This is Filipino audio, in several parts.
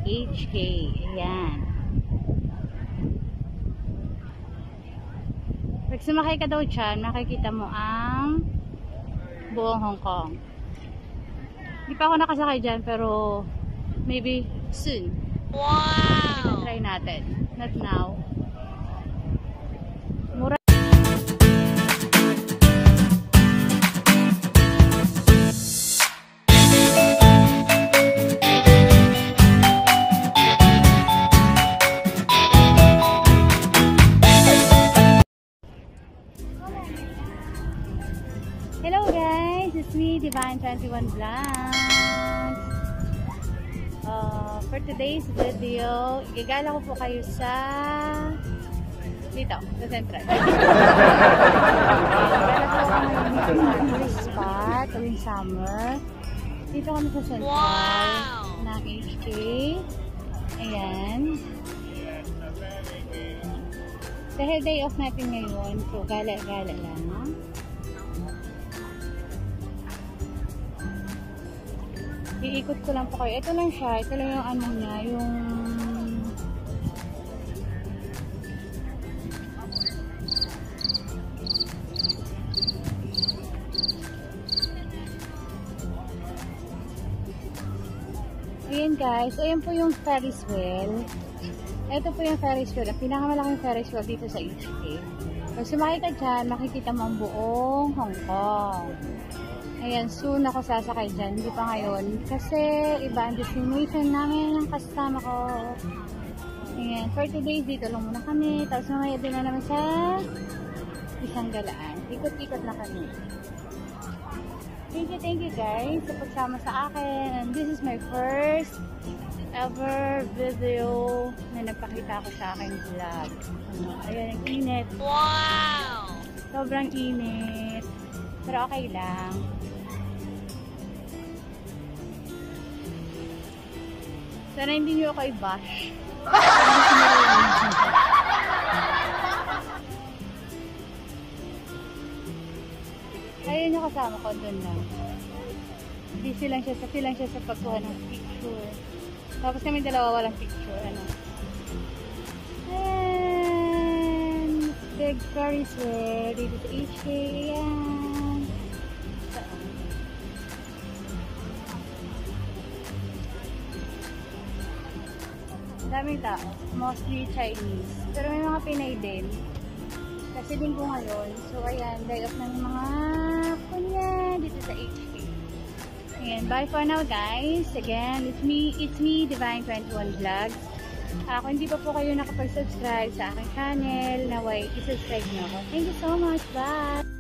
HK. Ayan. Pag sumakay ka daw dyan, makikita mo ang buong Hong Kong. Hindi pa ako nakasakay dyan, pero maybe soon. Wow! Try natin. Not now. Mura. Hello guys, it's me, Divine21 Vlogs. For today's video, igagala ko po kayo sa dito, sa Central. Igagala ko kami sa spot tuwing summer. Dito kami sa Central ng HK. Ayan. Dahil day off natin ngayon, so gala-gala lang. Iikot ko lang po kayo. Ito lang siya. Ito lang yung ano niya. Yung ayan guys. Ayan po yung Ferris wheel. Ito po yung Ferris wheel. Ang pinakamalaking Ferris wheel dito sa HK. Pag sumakay ka dyan, makikita mo ang buong Hong Kong. Ayan, soon ako sasakay dyan. Hindi pa ngayon. Kasi iba ang destination namin ng kasama ko. Ayan, for today, dito lang muna kami. Tapos mamaya din na naman sa isang galaan. Ikot-ikot na kami. Thank you guys sa pagsama sa akin. And this is my first ever video na nagpakita ko sa aking vlog. Ayan, ang init. Wow! Sobrang init. Pero okay lang. Sana hindi nyo ako i-bash. Ayun yung kasama ko doon lang. Busy lang siya sa pagkuha ng picture. Tapos kami dalawa walang picture. Ano? And big Ferris wheel dito sa HK. Ayan. Daming tao. Mostly Chinese. Pero may mga Pinay din. Kasi din ko ngayon. So ayan, day off ng mga kunya dito sa HK. Ayan, bye for now guys. Again, it's me Divine21 Vlogs. Kung hindi pa po kayo nakapag-subscribe sa aking channel, naway i-subscribe nyo ako. Thank you so much. Bye!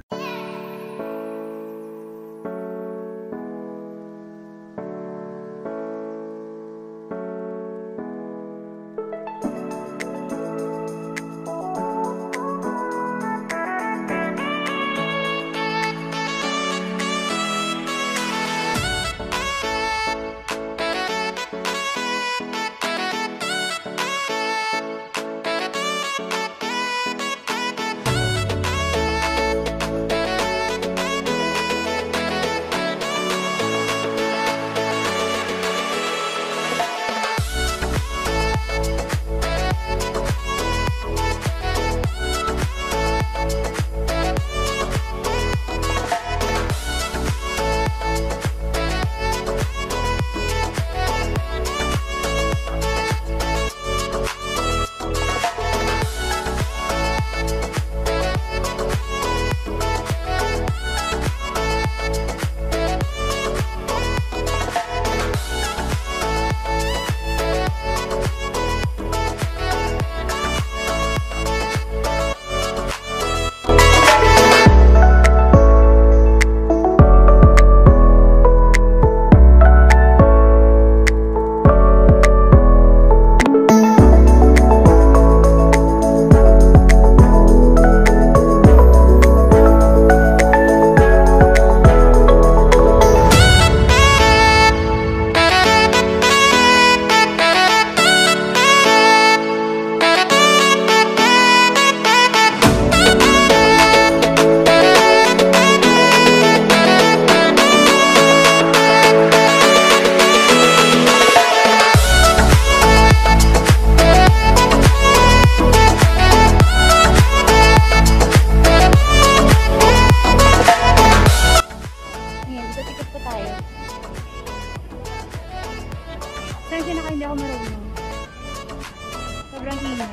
Sensya na kayo, hindi ako marunong. Sobrang init.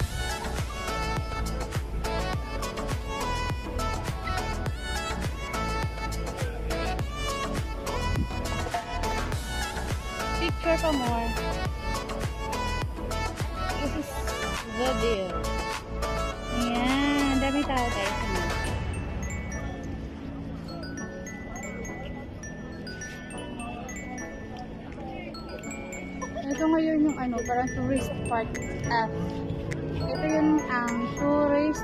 Picture pa more. This is the deal. Ayan, dami tao tayo. Ito ngayon yung ano, parang tourist part F. Ito yung tourist.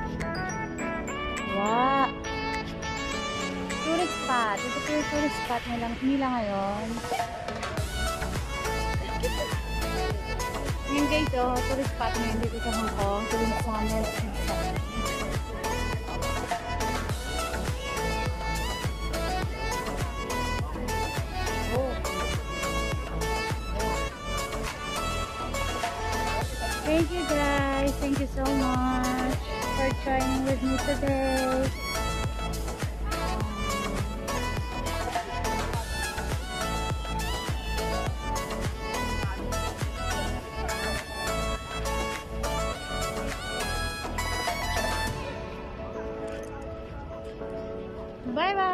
Wow. Tourist spot. Ito po yung tourist spot nila ngayon. Yung guys, oh, tourist spot ngayon dito sa Hong Kong. Tourist summer season. Thank you guys. Thank you so much for joining with me today. Bye bye.